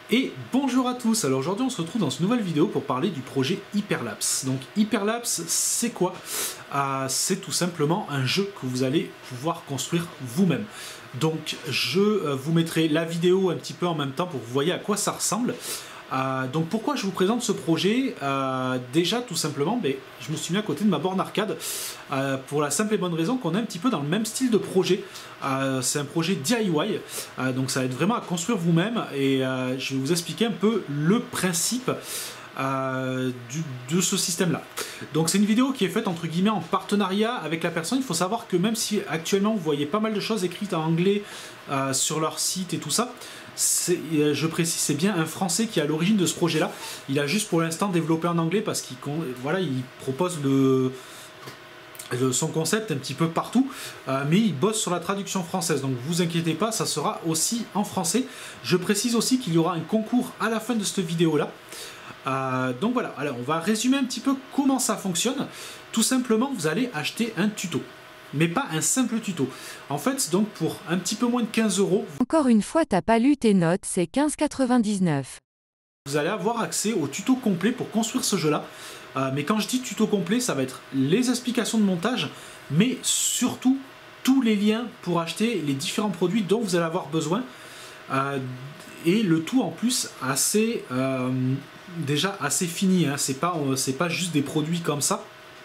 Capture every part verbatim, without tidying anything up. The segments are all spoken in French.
Et bonjour à tous, alors aujourd'hui on se retrouve dans une nouvelle vidéo pour parler du projet Hyperlapse. Donc Hyperlapse c'est quoi? euh, C'est tout simplement un jeu que vous allez pouvoir construire vous-même. Donc je euh, vous mettrai la vidéo un petit peu en même temps pour que vous voyez à quoi ça ressemble. Euh, donc pourquoi je vous présente ce projet? euh, Déjà tout simplement, ben, je me suis mis à côté de ma borne arcade euh, pour la simple et bonne raison qu'on est un petit peu dans le même style de projet. Euh, c'est un projet D I Y, euh, donc ça va être vraiment à construire vous-même et euh, je vais vous expliquer un peu le principe euh, du, de ce système-là. Donc c'est une vidéo qui est faite entre guillemets en partenariat avec la personne. Il faut savoir que même si actuellement vous voyez pas mal de choses écrites en anglais euh, sur leur site et tout ça, je précise, c'est bien un Français qui est à l'origine de ce projet-là. Il a juste pour l'instant développé en anglais parce qu'il voilà, il propose le, le, son concept un petit peu partout, euh, mais il bosse sur la traduction française. Donc vous inquiétez pas, ça sera aussi en français. Je précise aussi qu'il y aura un concours à la fin de cette vidéo-là. Euh, donc voilà, alors on va résumer un petit peu comment ça fonctionne. Tout simplement, vous allez acheter un tuto. Mais pas un simple tuto. En fait, donc pour un petit peu moins de quinze euros... Encore une fois, t'as pas lu tes notes, c'est quinze quatre-vingt-dix-neuf. Vous allez avoir accès au tuto complet pour construire ce jeu-là. Euh, mais quand je dis tuto complet, ça va être les explications de montage, mais surtout tous les liens pour acheter les différents produits dont vous allez avoir besoin. Euh, et le tout en plus assez... Euh, déjà assez fini, hein. C'est pas, euh, c'est pas juste des produits comme ça.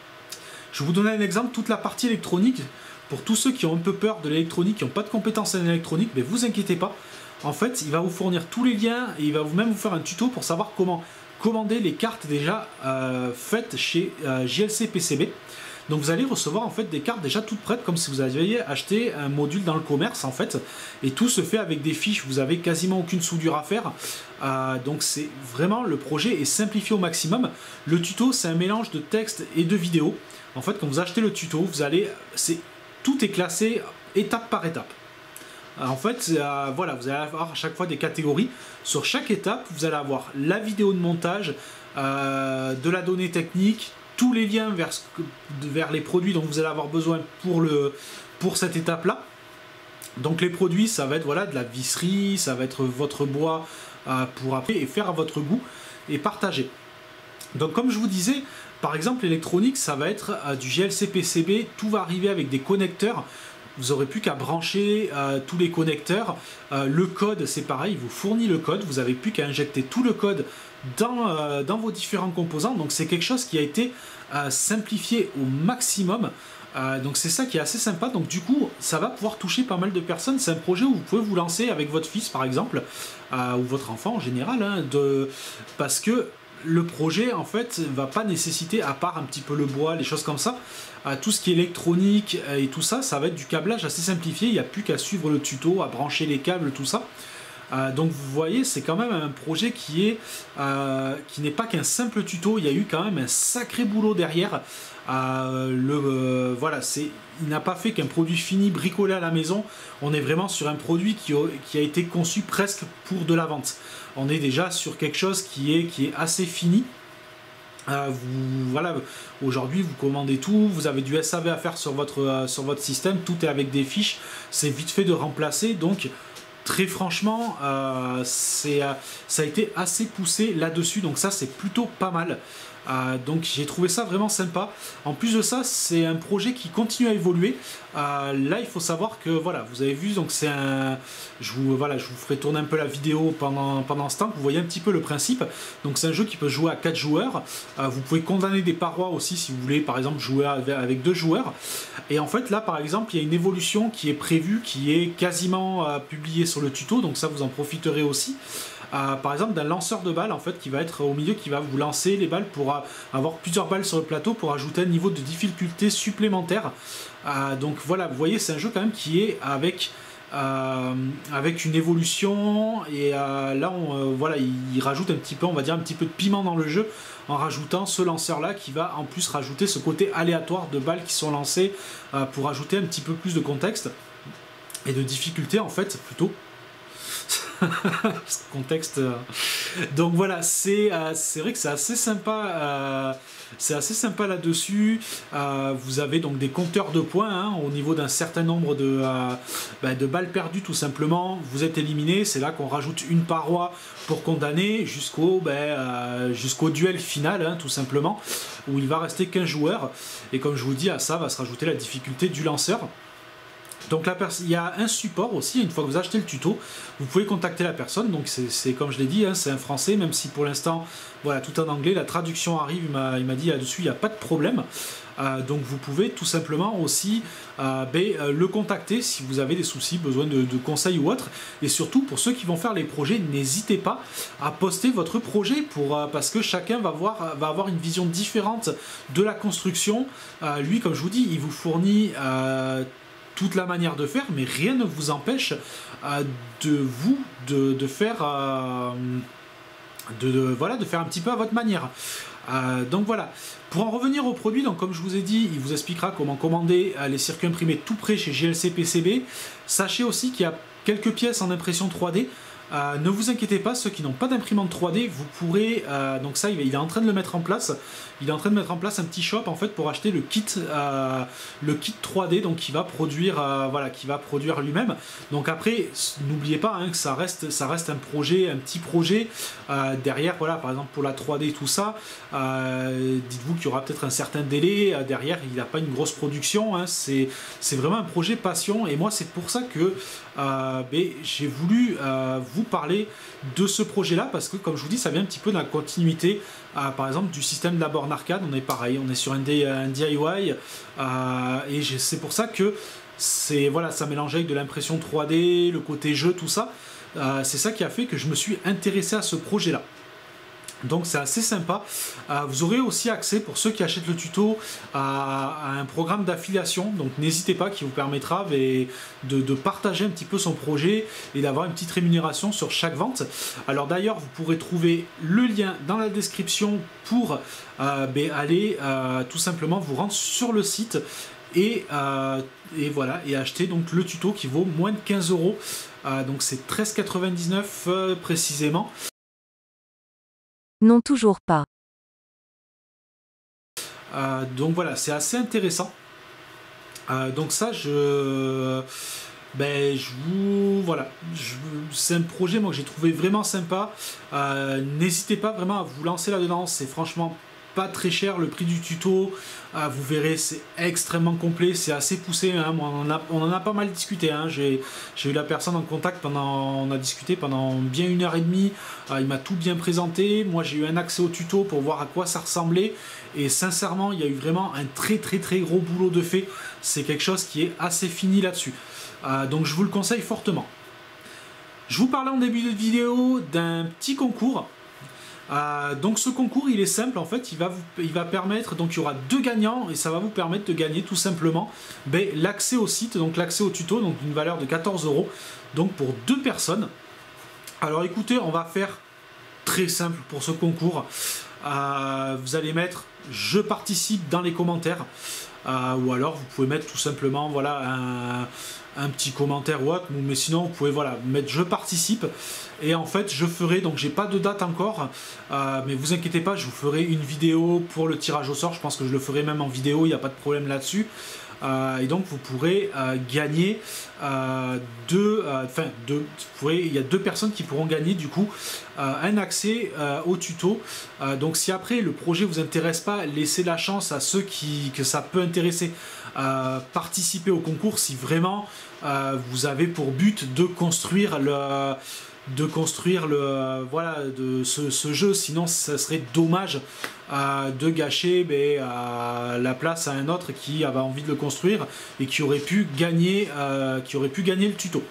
Je vais vous donner un exemple, toute la partie électronique, pour tous ceux qui ont un peu peur de l'électronique, qui n'ont pas de compétences en électronique, mais vous inquiétez pas. En fait, il va vous fournir tous les liens et il va vous même vous faire un tuto pour savoir comment commander les cartes déjà euh, faites chez euh, J L C P C B. Donc vous allez recevoir en fait des cartes déjà toutes prêtes, comme si vous aviez acheté un module dans le commerce en fait. Et tout se fait avec des fiches, vous avez quasiment aucune soudure à faire. Euh, donc c'est vraiment, le projet est simplifié au maximum. Le tuto, c'est un mélange de texte et de vidéo. En fait, quand vous achetez le tuto, vous allez, c'est tout est classé étape par étape. En fait, euh, voilà, vous allez avoir à chaque fois des catégories. Sur chaque étape, vous allez avoir la vidéo de montage, euh, de la donnée technique, tous les liens vers, ce que, vers les produits dont vous allez avoir besoin pour, le, pour cette étape-là. Donc les produits, ça va être voilà, de la visserie, ça va être votre bois euh, pour appeler et faire à votre goût et partager. Donc comme je vous disais, par exemple l'électronique, ça va être euh, du J L C P C B, tout va arriver avec des connecteurs. Vous n'aurez plus qu'à brancher euh, tous les connecteurs. Euh, le code, c'est pareil, il vous fournit le code. Vous n'avez plus qu'à injecter tout le code dans, euh, dans vos différents composants. Donc c'est quelque chose qui a été euh, simplifié au maximum. Euh, donc c'est ça qui est assez sympa. Donc du coup, ça va pouvoir toucher pas mal de personnes. C'est un projet où vous pouvez vous lancer avec votre fils, par exemple, euh, ou votre enfant en général, hein, de... parce que le projet en fait va pas nécessiter, à part un petit peu le bois, les choses comme ça, euh, tout ce qui est électronique euh, et tout ça, ça va être du câblage assez simplifié. Il n'y a plus qu'à suivre le tuto, à brancher les câbles, tout ça. Euh, donc vous voyez, c'est quand même un projet qui est euh, qui n'est pas qu'un simple tuto. Il y a eu quand même un sacré boulot derrière. Euh, le euh, voilà, c'est il n'a pas fait qu'un produit fini bricolé à la maison. On est vraiment sur un produit qui a, qui a été conçu presque pour de la vente. On est déjà sur quelque chose qui est qui est assez fini. Euh, vous, voilà, aujourd'hui vous commandez tout, vous avez du S A V à faire sur votre, euh, sur votre système, tout est avec des fiches, c'est vite fait de remplacer, donc très franchement euh, c'est, euh, ça a été assez poussé là-dessus, donc ça c'est plutôt pas mal. Euh, donc j'ai trouvé ça vraiment sympa. En plus de ça, c'est un projet qui continue à évoluer. Euh, là, il faut savoir que voilà, vous avez vu, donc c'est un, je vous voilà, je vous ferai tourner un peu la vidéo pendant pendant ce temps. Que vous voyez un petit peu le principe. Donc c'est un jeu qui peut jouer à quatre joueurs. Euh, vous pouvez condamner des parois aussi si vous voulez, par exemple jouer avec, avec deux joueurs. Et en fait là, par exemple, il y a une évolution qui est prévue, qui est quasiment euh, publiée sur le tuto. Donc ça, vous en profiterez aussi. Euh, par exemple d'un lanceur de balles en fait qui va être au milieu, qui va vous lancer les balles pour avoir plusieurs balles sur le plateau pour ajouter un niveau de difficulté supplémentaire. Euh, donc voilà, vous voyez, c'est un jeu quand même qui est avec euh, avec une évolution et euh, là on, euh, voilà, il, il rajoute un petit peu, on va dire un petit peu de piment dans le jeu en rajoutant ce lanceur là qui va en plus rajouter ce côté aléatoire de balles qui sont lancées euh, pour ajouter un petit peu plus de contexte et de difficulté en fait plutôt. Contexte. Donc voilà, c'est euh, c'est vrai que c'est assez sympa. Euh, c'est assez sympa là-dessus. Euh, vous avez donc des compteurs de points hein, au niveau d'un certain nombre de, euh, bah, de balles perdues tout simplement. Vous êtes éliminé, c'est là qu'on rajoute une paroi pour condamner jusqu'au bah, euh, jusqu'au duel final hein, tout simplement, où il va rester quinze joueurs. Et comme je vous dis, à ça va se rajouter la difficulté du lanceur. Donc la il y a un support aussi, une fois que vous achetez le tuto, vous pouvez contacter la personne, donc c'est comme je l'ai dit, hein, c'est un français, même si pour l'instant, voilà, tout en anglais, la traduction arrive, il m'a dit là-dessus, il n'y a pas de problème. Euh, donc vous pouvez tout simplement aussi euh, ben, euh, le contacter si vous avez des soucis, besoin de, de conseils ou autre. Et surtout pour ceux qui vont faire les projets, n'hésitez pas à poster votre projet pour, euh, parce que chacun va, voir, va avoir une vision différente de la construction. Euh, lui, comme je vous dis, il vous fournit euh, toute la manière de faire, mais rien ne vous empêche euh, de vous de, de faire euh, de, de, voilà, de faire un petit peu à votre manière. Euh, donc voilà, pour en revenir au produit, donc comme je vous ai dit, il vous expliquera comment commander euh, les circuits imprimés tout près chez G L C P C B. Sachez aussi qu'il y a quelques pièces en impression trois D. Euh, ne vous inquiétez pas, ceux qui n'ont pas d'imprimante trois D, vous pourrez, euh, donc ça il est en train de le mettre en place, il est en train de mettre en place un petit shop en fait pour acheter le kit, euh, le kit trois D, donc qui va produire, euh, voilà, qui va produire lui-même. Donc après, n'oubliez pas hein, que ça reste, ça reste un projet, un petit projet euh, derrière, voilà, par exemple pour la trois D tout ça, euh, dites-vous qu'il y aura peut-être un certain délai, euh, derrière il n'a pas une grosse production, hein, c'est vraiment un projet passion, et moi c'est pour ça que euh, ben, j'ai voulu euh, vous parler de ce projet là, parce que comme je vous dis, ça vient un petit peu dans la continuité euh, par exemple du système de la borne arcade. On est pareil, on est sur un, D, un D I Y euh, et c'est pour ça que c'est voilà, ça mélange avec de l'impression trois D, le côté jeu, tout ça, euh, c'est ça qui a fait que je me suis intéressé à ce projet là. Donc c'est assez sympa. Euh, vous aurez aussi accès, pour ceux qui achètent le tuto, à, à un programme d'affiliation. Donc n'hésitez pas, qui vous permettra de, de partager un petit peu son projet et d'avoir une petite rémunération sur chaque vente. Alors d'ailleurs, vous pourrez trouver le lien dans la description pour euh, ben, aller euh, tout simplement vous rendre sur le site et, euh, et voilà, et acheter donc le tuto qui vaut moins de quinze euros. Euh, donc c'est treize quatre-vingt-dix-neuf euh, précisément. Non, toujours pas. Euh, donc voilà, c'est assez intéressant. Euh, donc ça, je, ben, je vous, voilà, c'est un projet moi que j'ai trouvé vraiment sympa. Euh, N'hésitez pas vraiment à vous lancer là-dedans. C'est franchement pas très cher le prix du tuto. Euh, vous verrez, c'est extrêmement complet, c'est assez poussé. Hein. Moi, on, en a, on en a pas mal discuté. Hein. J'ai eu la personne en contact pendant, on a discuté pendant bien une heure et demie. Euh, il m'a tout bien présenté. Moi, j'ai eu un accès au tuto pour voir à quoi ça ressemblait. Et sincèrement, il y a eu vraiment un très très très gros boulot de fait. C'est quelque chose qui est assez fini là-dessus. Euh, donc, je vous le conseille fortement. Je vous parlais en début de vidéo d'un petit concours. Euh, donc ce concours il est simple en fait, il va, vous, il va permettre, donc il y aura deux gagnants et ça va vous permettre de gagner tout simplement ben, l'accès au site, donc l'accès au tuto, donc d'une valeur de quatorze euros, donc pour deux personnes. Alors écoutez, on va faire très simple pour ce concours. Euh, vous allez mettre je participe dans les commentaires, euh, ou alors vous pouvez mettre tout simplement voilà un, un petit commentaire ou autre, mais sinon vous pouvez voilà mettre je participe. Et en fait je ferai, donc j'ai pas de date encore, euh, mais vous inquiétez pas, je vous ferai une vidéo pour le tirage au sort. Je pense que je le ferai même en vidéo, il n'y a pas de problème là-dessus. Euh, et donc vous pourrez euh, gagner euh, deux, enfin euh, deux, vous pourrez, il y a deux personnes qui pourront gagner du coup euh, un accès euh, au tuto. Euh, donc si après le projet vous intéresse pas, laissez la chance à ceux qui que ça peut intéresser. Euh, participer au concours si vraiment euh, vous avez pour but de construire le de construire le voilà de ce, ce jeu, sinon ça serait dommage euh, de gâcher ben, euh, la place à un autre qui avait envie de le construire et qui aurait pu gagner euh, qui aurait pu gagner le tuto.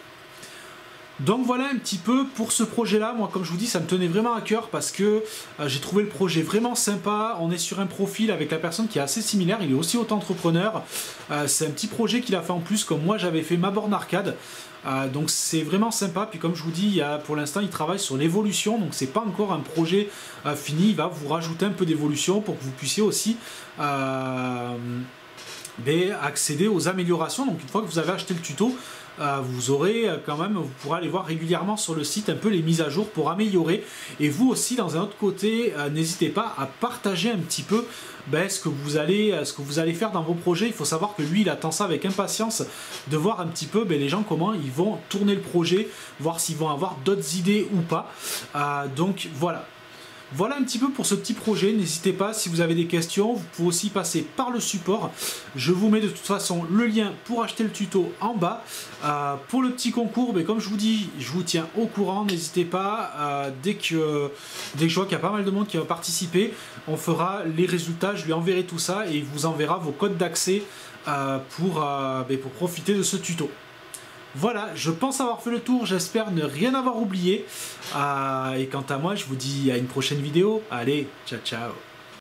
Donc voilà un petit peu pour ce projet là. Moi comme je vous dis, ça me tenait vraiment à cœur parce que euh, j'ai trouvé le projet vraiment sympa. On est sur un profil avec la personne qui est assez similaire, il est aussi auto-entrepreneur. Euh, c'est un petit projet qu'il a fait en plus comme moi j'avais fait ma borne arcade. Euh, donc c'est vraiment sympa. Puis comme je vous dis, il y a, pour l'instant il travaille sur l'évolution, donc c'est pas encore un projet euh, fini. Il va vous rajouter un peu d'évolution pour que vous puissiez aussi euh, ben, accéder aux améliorations. Donc une fois que vous avez acheté le tuto, euh, vous aurez quand même, vous pourrez aller voir régulièrement sur le site un peu les mises à jour pour améliorer. Et vous aussi, dans un autre côté, euh, n'hésitez pas à partager un petit peu ben, ce que vous allez, ce que vous allez faire dans vos projets. Il faut savoir que lui, il attend ça avec impatience de voir un petit peu ben, les gens comment ils vont tourner le projet, voir s'ils vont avoir d'autres idées ou pas. Euh, donc voilà. Voilà un petit peu pour ce petit projet. N'hésitez pas, si vous avez des questions, vous pouvez aussi passer par le support. Je vous mets de toute façon le lien pour acheter le tuto en bas. Euh, pour le petit concours, mais comme je vous dis, je vous tiens au courant. N'hésitez pas, euh, dès, que, dès que je vois qu'il y a pas mal de monde qui va participer, on fera les résultats, je lui enverrai tout ça et il vous enverra vos codes d'accès euh, pour, euh, pour profiter de ce tuto. Voilà, je pense avoir fait le tour, j'espère ne rien avoir oublié. Euh, et quant à moi, je vous dis à une prochaine vidéo. Allez, ciao ciao.